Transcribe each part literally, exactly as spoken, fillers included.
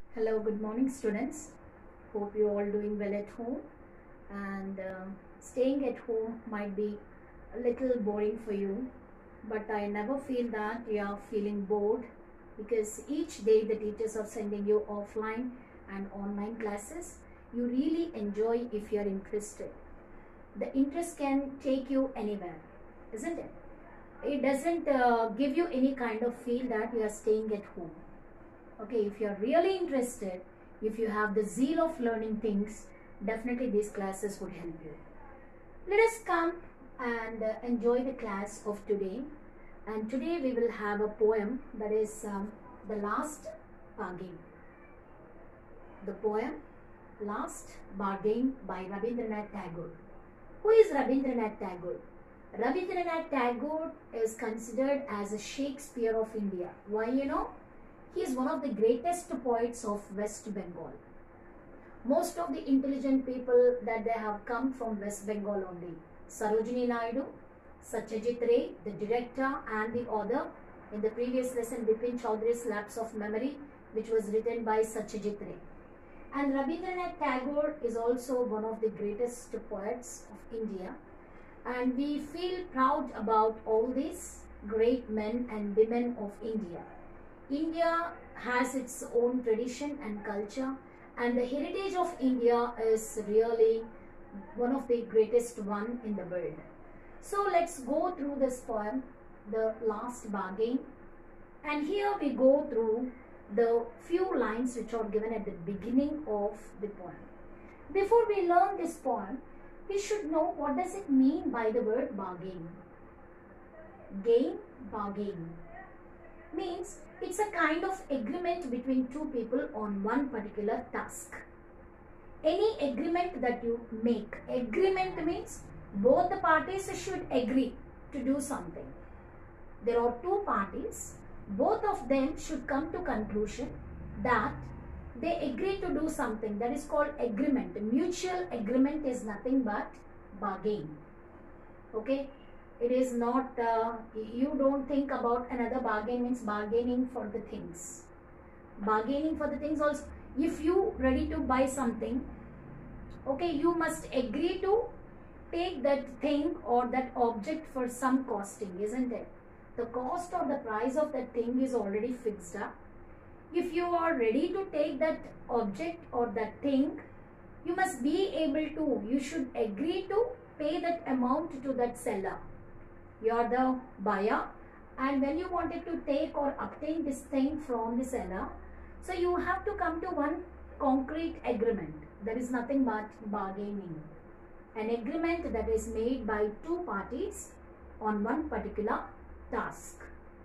Hello, good morning students. Hope you all doing well at home, and uh, staying at home might be a little boring for you, but I never feel that you are feeling bored because each day the teachers are sending you offline and online classes. You really enjoy if you are interested. The interest can take you anywhere, isn't it? It doesn't uh, give you any kind of feel that you are staying at home. Okay, if you are really interested, if you have the zeal of learning things, definitely these classes would help you. Let us come and uh, enjoy the class of today. And today we will have a poem, that is um, The Last Bargain. The poem Last Bargain by Rabindranath Tagore. Who is Rabindranath Tagore? Rabindranath Tagore is considered as a Shakespeare of India. Why, you know? He is one of the greatest poets of West Bengal. Most of the intelligent people that they have come from West Bengal only. Sarojini Naidu, Satyajit Ray, the director and the author. In the previous lesson, Bipin Chaudhary's Lapse of Memory, which was written by Satyajit Ray. And Rabindranath Tagore is also one of the greatest poets of India. And we feel proud about all these great men and women of India. India has its own tradition and culture, and the heritage of India is really one of the greatest one in the world. So let's go through this poem, The Last Bargain, and here we go through the few lines which are given at the beginning of the poem. Before we learn this poem, we should know what does it mean by the word bargain. Gain, bargain means it's a kind of agreement between two people on one particular task. Any agreement that you make, agreement means both the parties should agree to do something. There are two parties, both of them should come to conclusion that they agree to do something. That is called agreement. Mutual agreement is nothing but bargain. Okay. It is not, uh, you don't think about another bargain means bargaining for the things. Bargaining for the things also, if you ready to buy something, okay, you must agree to take that thing or that object for some costing, isn't it? The cost or the price of that thing is already fixed up. If you are ready to take that object or that thing, you must be able to, you should agree to pay that amount to that seller. You are the buyer, and when you wanted to take or obtain this thing from the seller, so you have to come to one concrete agreement. There is nothing but bargaining. An agreement that is made by two parties on one particular task.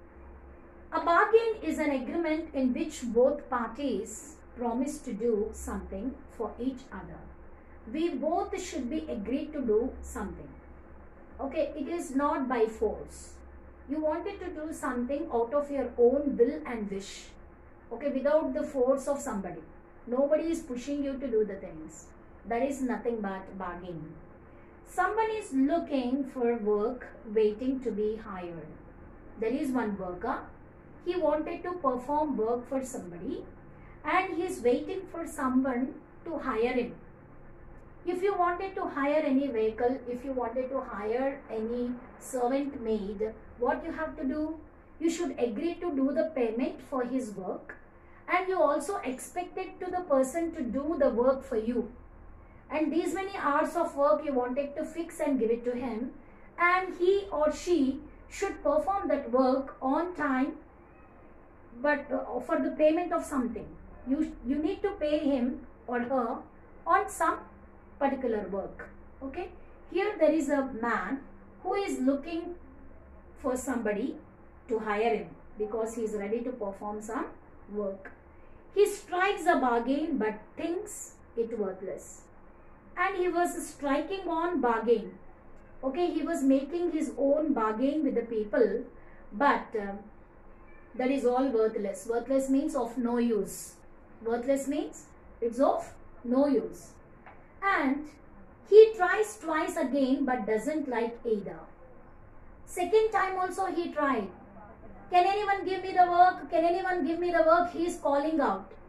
A bargain is an agreement in which both parties promise to do something for each other. We both should be agreed to do something. Okay, it is not by force. You wanted to do something out of your own will and wish. Okay, without the force of somebody. Nobody is pushing you to do the things. That is nothing but bargaining. Someone is looking for work, waiting to be hired. There is one worker. He wanted to perform work for somebody, and he is waiting for someone to hire him. If you wanted to hire any vehicle, if you wanted to hire any servant maid, what you have to do? You should agree to do the payment for his work, and you also expected to the person to do the work for you. And these many hours of work you wanted to fix and give it to him, and he or she should perform that work on time, but uh, for the payment of something. You, you need to pay him or her on some particular work. Okay, here there is a man who is looking for somebody to hire him because he is ready to perform some work. He strikes a bargain but thinks it worthless, and he was striking on bargain. Okay, he was making his own bargain with the people, but uh, that is all worthless. Worthless means of no use. Worthless means it's of no use. And he tries twice again but doesn't like either. Second time also he tried. Can anyone give me the work? Can anyone give me the work? He is calling out.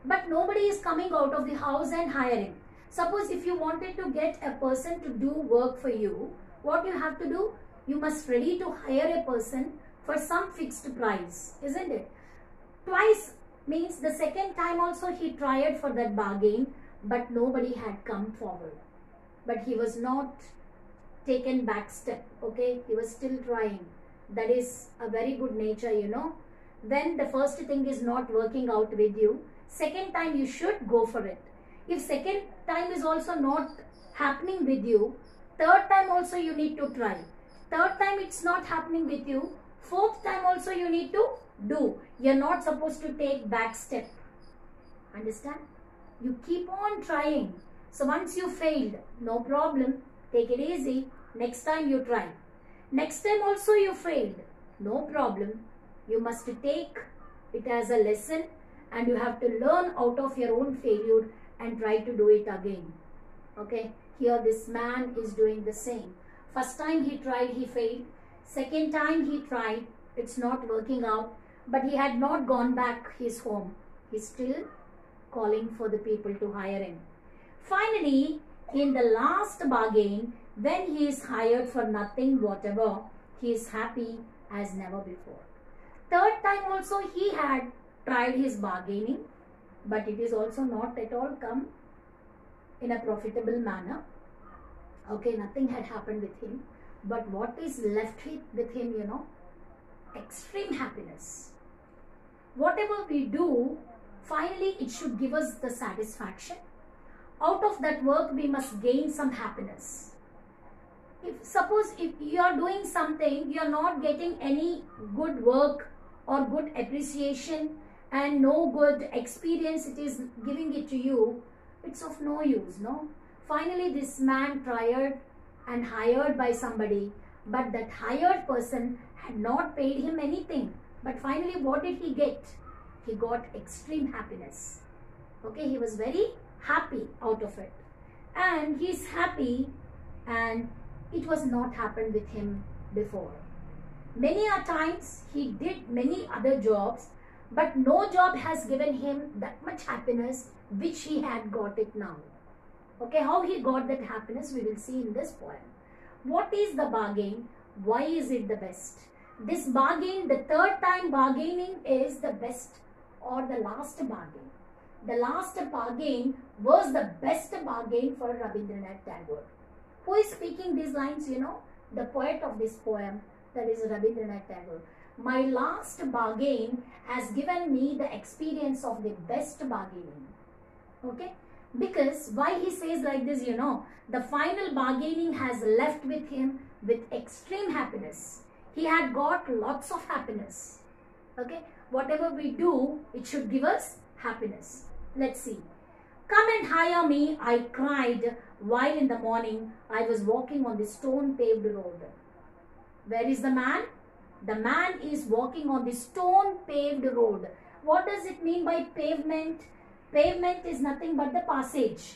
but nobody is coming out of the house and hiring. Suppose if you wanted to get a person to do work for you, what you have to do? You must ready to hire a person for some fixed price, isn't it? Twice means the second time also he tried for that bargain, but nobody had come forward. But he was not taken back step, okay? He was still trying. That is a very good nature, you know. When the first thing is not working out with you, second time you should go for it. If second time is also not happening with you, third time also you need to try. Third time it's not happening with you, fourth time also you need to do. You're not supposed to take back step. Understand? You keep on trying. So once you failed, no problem. Take it easy. Next time you try. Next time also you failed. No problem. You must take it as a lesson and you have to learn out of your own failure and try to do it again. Okay. Here this man is doing the same. First time he tried, he failed. Second time he tried, it's not working out. But he had not gone back his home. He's still calling for the people to hire him. Finally, in the last bargain, when he is hired for nothing whatever, he is happy as never before. Third time also he had tried his bargaining, but it is also not at all come in a profitable manner. Okay, nothing had happened with him. But what is left with him, you know? Extreme happiness. Whatever we do, finally it should give us the satisfaction. Out of that work, we must gain some happiness. If suppose if you are doing something, you are not getting any good work or good appreciation and no good experience it is giving it to you, it's of no use, no? Finally, this man tried and hired by somebody, but that hired person had not paid him anything. But finally, what did he get? He got extreme happiness. Okay, he was very happy out of it. And he's happy, and it was not happened with him before. Many a times he did many other jobs, but no job has given him that much happiness which he had got it now. Okay, how he got that happiness we will see in this poem. What is the bargain? Why is it the best? This bargain, the third time bargaining is the best or the last bargain. The last bargain was the best bargain for Rabindranath Tagore. Who is speaking these lines, you know? The poet of this poem, that is Rabindranath Tagore. My last bargain has given me the experience of the best bargaining. Okay? Because why he says like this, you know, the final bargaining has left with him with extreme happiness. He had got lots of happiness. Okay? Whatever we do, it should give us happiness. Let's see. Come and hire me, I cried while in the morning I was walking on the stone paved road. Where is the man? The man is walking on the stone paved road. What does it mean by pavement? Pavement is nothing but the passage.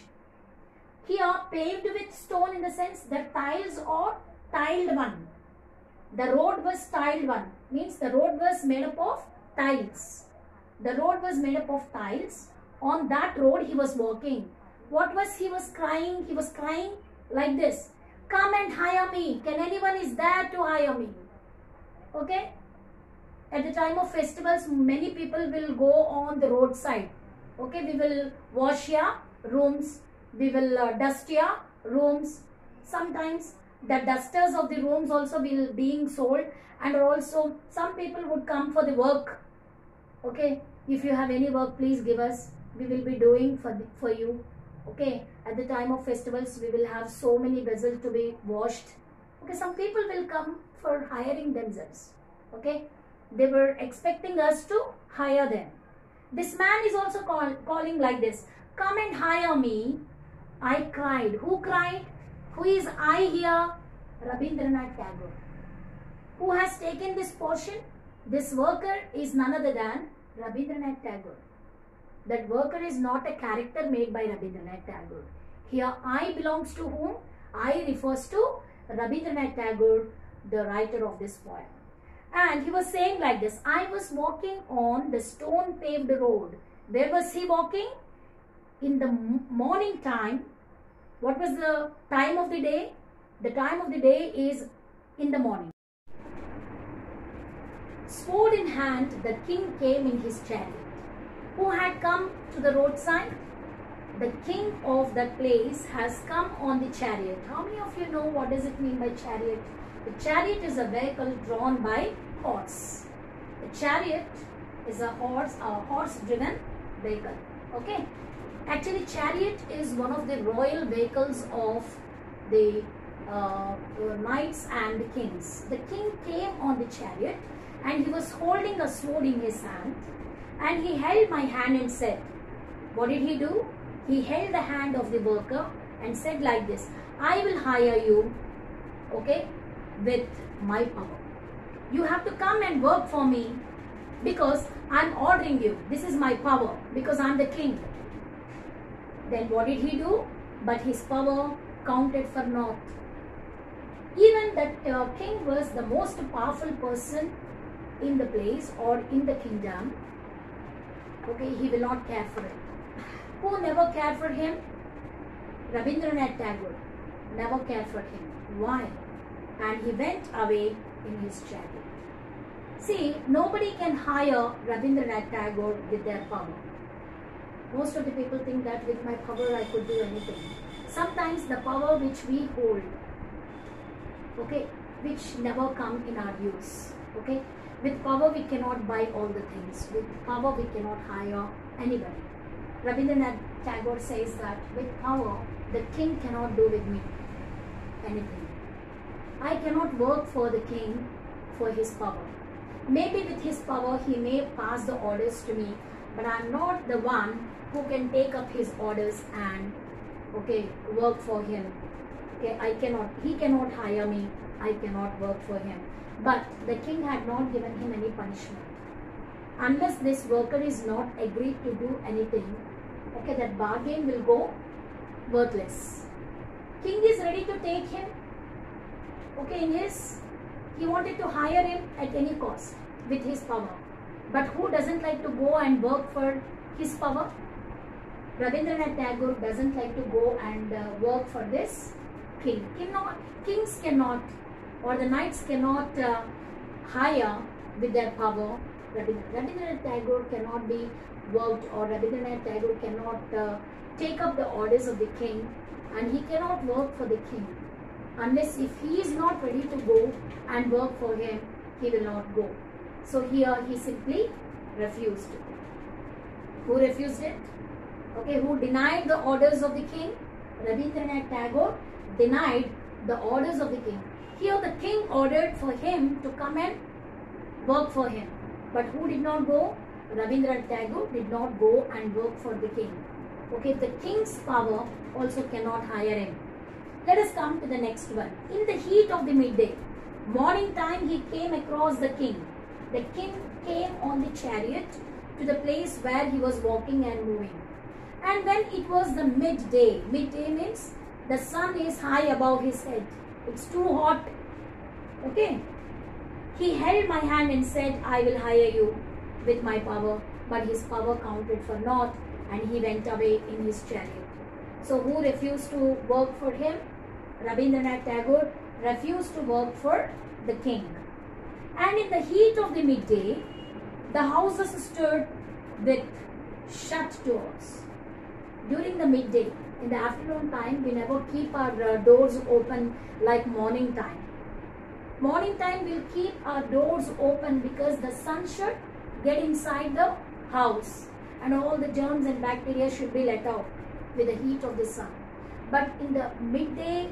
Here paved with stone in the sense the tiles or tiled one. The road was tiled one. Means the road was made up of tiles. The road was made up of tiles. On that road he was walking. What was he was crying? He was crying like this. Come and hire me. Can anyone is there to hire me? Okay. At the time of festivals, many people will go on the roadside. Okay, we will wash your rooms. We will uh, dust your rooms. Sometimes the dusters of the rooms also will being sold, and also some people would come for the work. Okay, if you have any work, please give us. We will be doing for the, for you. Okay, at the time of festivals, we will have so many vessels to be washed. Okay, some people will come for hiring themselves. Okay, they were expecting us to hire them. This man is also call, calling like this. Come and hire me. I cried. Who cried? Who is I here? Rabindranath Tagore. Who has taken this portion? This worker is none other than Rabindranath Tagore. That worker is not a character made by Rabindranath Tagore. Here I belongs to whom? I refers to Rabindranath Tagore, the writer of this poem. And he was saying like this. I was walking on the stone paved road. Where was he walking? In the morning time. What was the time of the day? The time of the day is in the morning. Sword in hand, the king came in his chariot. Who had come to the roadside? The king of that place has come on the chariot. How many of you know what does it mean by chariot? The chariot is a vehicle drawn by horse. The chariot is a horse, a horse-driven vehicle. Okay. Actually, chariot is one of the royal vehicles of the uh, knights and the kings. The king came on the chariot and he was holding a sword in his hand, and he held my hand and said, what did he do? He held the hand of the worker and said like this, I will hire you, okay, with my power. You have to come and work for me because I am ordering you. This is my power because I am the king. Then what did he do? But his power counted for naught. Even that uh, king was the most powerful person in the place or in the kingdom. Okay, he will not care for it. Who never cared for him? Rabindranath Tagore never cared for him. Why? And he went away in his chariot. See, nobody can hire Rabindranath Tagore with their power. Most of the people think that with my power I could do anything. Sometimes the power which we hold, okay, which never come in our use, okay. With power we cannot buy all the things. With power we cannot hire anybody. Rabindranath Tagore says that with power the king cannot do with me anything. I cannot work for the king for his power. Maybe with his power he may pass the orders to me, but I am not the one who can take up his orders and okay work for him. Okay, I cannot, he cannot hire me, I cannot work for him. But the king had not given him any punishment. Unless this worker is not agreed to do anything, okay, that bargain will go worthless. King is ready to take him, okay, in his, he wanted to hire him at any cost with his power. But who doesn't like to go and work for his power? Rabindranath Tagore doesn't like to go and uh, work for this king. Cannot, kings cannot, or the knights cannot uh, hire with their power. Rabindranath Tagore cannot be worked, or Rabindranath Tagore cannot uh, take up the orders of the king, and he cannot work for the king. Unless if he is not ready to go and work for him, he will not go. So here he simply refused. Who refused it? Okay, who denied the orders of the king? Rabindranath Tagore denied the orders of the king. Here the king ordered for him to come and work for him. But who did not go? Rabindranath Tagore did not go and work for the king. Okay, the king's power also cannot hire him. Let us come to the next one. In the heat of the midday, morning time, he came across the king. The king came on the chariot to the place where he was walking and moving. And when it was the midday, midday means the sun is high above his head. It's too hot. Okay. He held my hand and said, I will hire you with my power. But his power counted for naught, and he went away in his chariot. So who refused to work for him? Rabindranath Tagore refused to work for the king. And in the heat of the midday, the houses stood with shut doors. During the midday, in the afternoon time, we never keep our uh, doors open like morning time. Morning time, we'll keep our doors open because the sun should get inside the house and all the germs and bacteria should be let out with the heat of the sun. But in the midday,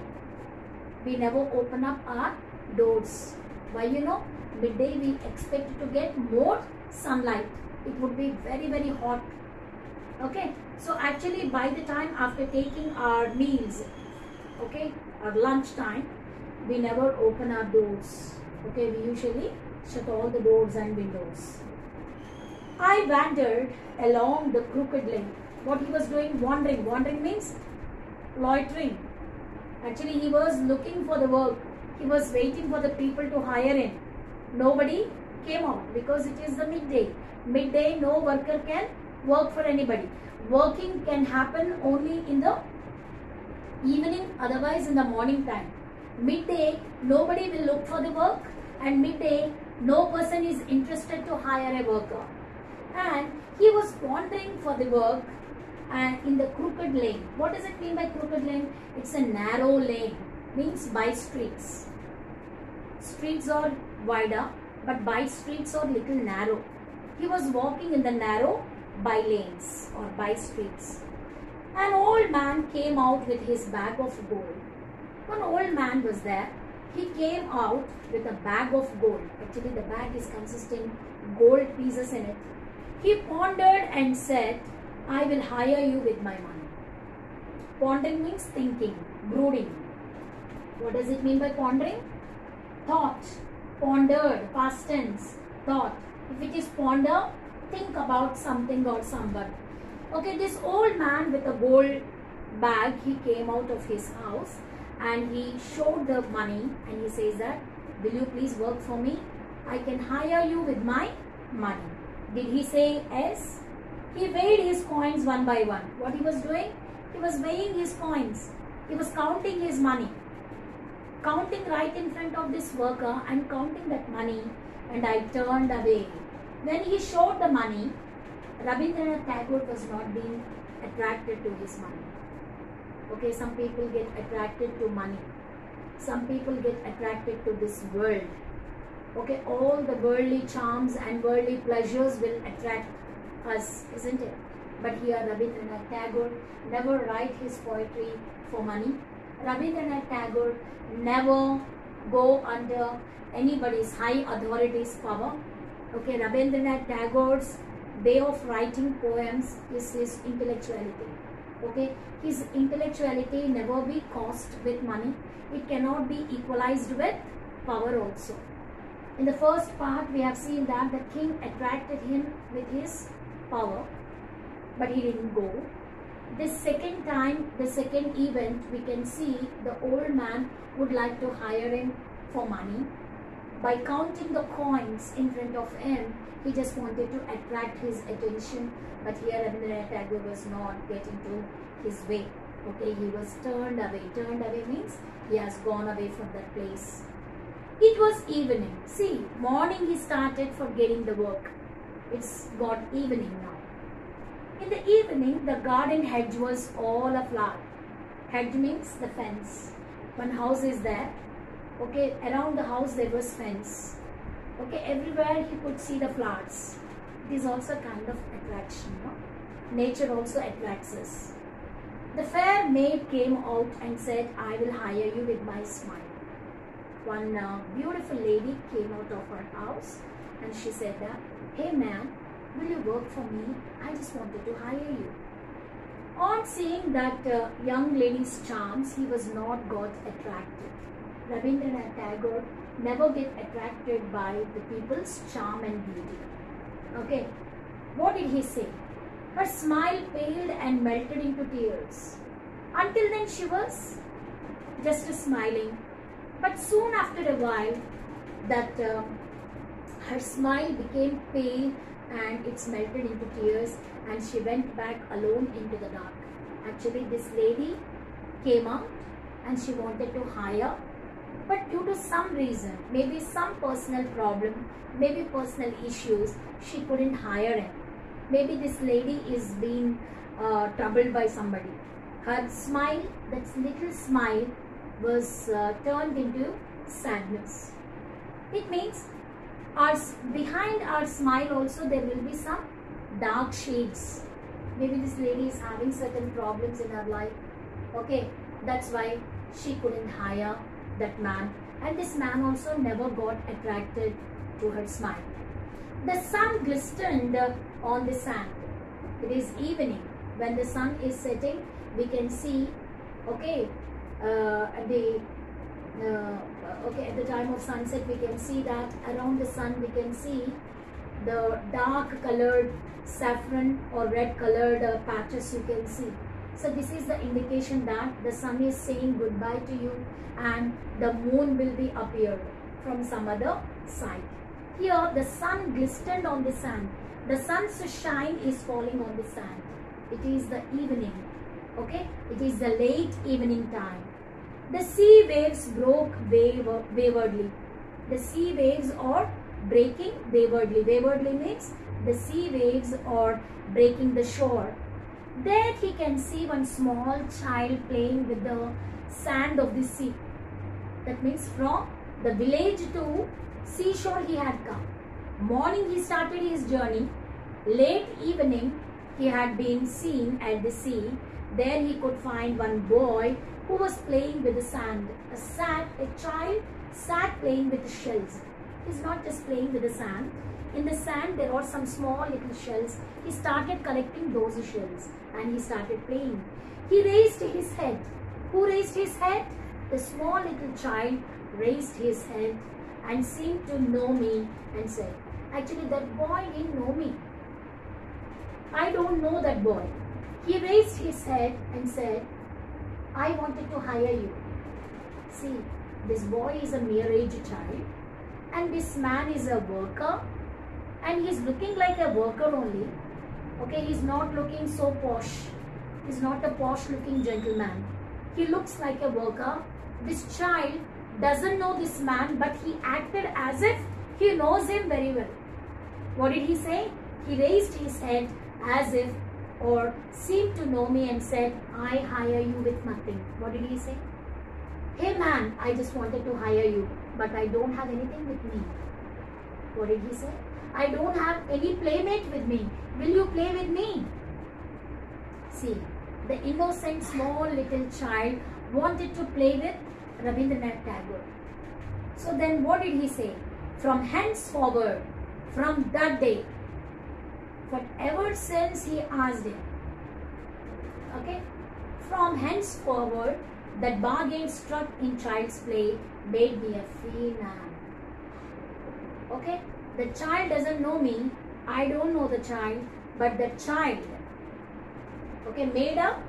we never open up our doors. Why, you know, midday we expect to get more sunlight. It would be very, very hot. Okay, so actually by the time after taking our meals, okay, our lunch time, we never open our doors. Okay, we usually shut all the doors and windows. I wandered along the crooked lane. What he was doing? Wandering. Wandering means loitering. Actually, he was looking for the work. He was waiting for the people to hire him. Nobody came out because it is the midday. Midday, no worker can work for anybody. Working can happen only in the evening, otherwise in the morning time. Midday, nobody will look for the work, and midday, no person is interested to hire a worker. And he was wandering for the work and in the crooked lane. What does it mean by crooked lane? It's a narrow lane, means by streets. Streets are wider, but by streets are little narrow. He was walking in the narrow by lanes or by streets. An old man came out with his bag of gold. One old man was there. He came out with a bag of gold. Actually, the bag is consisting gold pieces in it. He pondered and said, I will hire you with my money. Pondering means thinking, brooding. What does it mean by pondering? Thought. Pondered, past tense, thought. If it is ponder, think about something or someone. Okay, this old man with a gold bag, he came out of his house and he showed the money and he says that, will you please work for me? I can hire you with my money. Did he say yes? He weighed his coins one by one. What he was doing? He was weighing his coins. He was counting his money. Counting right in front of this worker and counting that money, and I turned away. When he showed the money, Rabindranath Tagore was not being attracted to his money. Okay, some people get attracted to money. Some people get attracted to this world. Okay, all the worldly charms and worldly pleasures will attract us, isn't it? But here Rabindranath Tagore never write his poetry for money. Rabindranath Tagore never go under anybody's high authority's power. Okay, Rabindranath Tagore's way of writing poems is his intellectuality. Okay, his intellectuality never be cost with money. It cannot be equalized with power also. In the first part, we have seen that the king attracted him with his power, but he didn't go. This second time, the second event, we can see the old man would like to hire him for money. By counting the coins in front of him, he just wanted to attract his attention, but here Rabindranath Tagore was not getting to his way. Okay, he was turned away. Turned away means he has gone away from that place. It was evening. See, morning he started for getting the work. It's got evening now. In the evening, the garden hedge was all aflower. Hedge means the fence. One house is there. Okay, around the house there was fence. Okay, everywhere he could see the flowers. It is also a kind of attraction. No? Nature also attracts us. The fair maid came out and said, I will hire you with my smile. One uh, beautiful lady came out of her house and she said that, hey man, will you work for me? I just wanted to hire you. On seeing that uh, young lady's charms, he was not got attracted. Rabindranath Tagore never get attracted by the people's charm and beauty. Okay, what did he say? Her smile paled and melted into tears. Until then she was just smiling. But soon after a while, that uh, her smile became pale and it's melted into tears, and she went back alone into the dark. Actually, this lady came out and she wanted to hire, but due to some reason, maybe some personal problem, maybe personal issues, she couldn't hire him. Maybe this lady is being uh, troubled by somebody. Her smile, that little smile, was uh, turned into sadness. It means our, behind our smile also there will be some dark shades. Maybe this lady is having certain problems in her life. Okay, that's why she couldn't hire that man. And this man also never got attracted to her smile. The sun glistened on the sand. It is evening. When the sun is setting, we can see, okay, uh, at the uh, okay at the time of sunset, we can see that around the sun we can see the dark colored saffron or red colored uh, patches you can see. So this is the indication that the sun is saying goodbye to you and the moon will be appeared from some other side. Here the sun glistened on the sand. The sun's shine is falling on the sand. It is the evening. Okay, it is the late evening time. The sea waves broke waywardly. The sea waves are breaking waywardly. Waywardly means the sea waves are breaking the shore. There he can see one small child playing with the sand of the sea. That means from the village to seashore he had come. Morning he started his journey. Late evening he had been seen at the sea. There he could find one boy who was playing with the sand. A, sat, a child sat playing with the shells. He's not just playing with the sand. In the sand there are some small little shells. He started collecting those shells and he started playing. He raised his head. Who raised his head? The small little child raised his head and seemed to know me and said, actually that boy didn't know me. I don't know that boy. He raised his head and said, I wanted to hire you. See, this boy is a mere age child and this man is a worker and he's looking like a worker only. Okay, he's not looking so posh. He's not a posh looking gentleman. He looks like a worker. This child doesn't know this man, but he acted as if he knows him very well. What did he say? He raised his head as if or seemed to know me and said, I hire you with nothing. What did he say? Hey man, I just wanted to hire you, but I don't have anything with me. What did he say? I don't have any playmate with me. Will you play with me? See, the innocent small little child wanted to play with Rabindranath Tagore. So then what did he say? From henceforward, from that day, whatever since he asked him, okay, from henceforward, that bargain struck in child's play made me a free man. Okay, the child doesn't know me, I don't know the child, but the child, okay, made a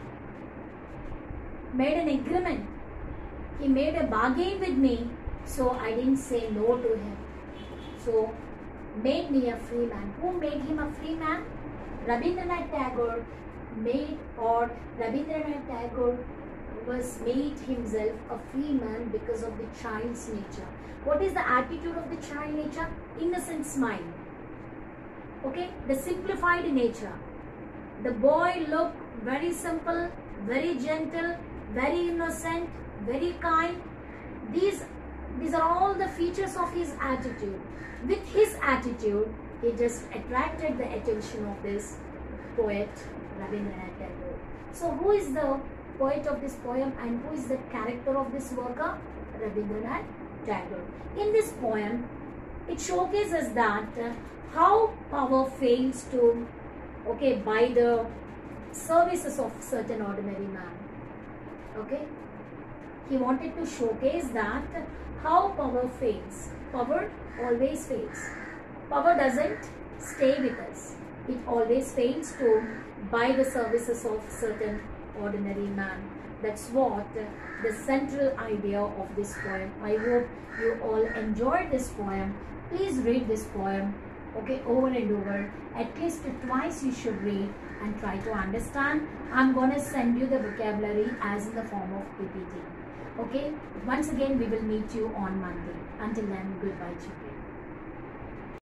made an agreement. He made a bargain with me, so I didn't say no to him. So made me a free man. Who made him a free man? Rabindranath Tagore made, or Rabindranath Tagore was made himself a free man because of the child's nature. What is the attitude of the child nature? Innocent smile. Okay, the simplified nature. The boy looked very simple, very gentle, very innocent, very kind. These, these are all the features of his attitude. With his attitude, he just attracted the attention of this poet, Rabindranath Tagore. So who is the poet of this poem and who is the character of this worker? Rabindranath Tagore. In this poem, it showcases that uh, how power fails to, okay, buy the services of certain ordinary man. Okay, he wanted to showcase that how power fails. Power always fails. Power doesn't stay with us. It always fails to buy the services of certain ordinary man. That's what the central idea of this poem. I hope you all enjoyed this poem. Please read this poem, okay, over and over. At least twice you should read and try to understand. I'm going to send you the vocabulary as in the form of P P T. Okay, once again we will meet you on Monday. Until then, goodbye children.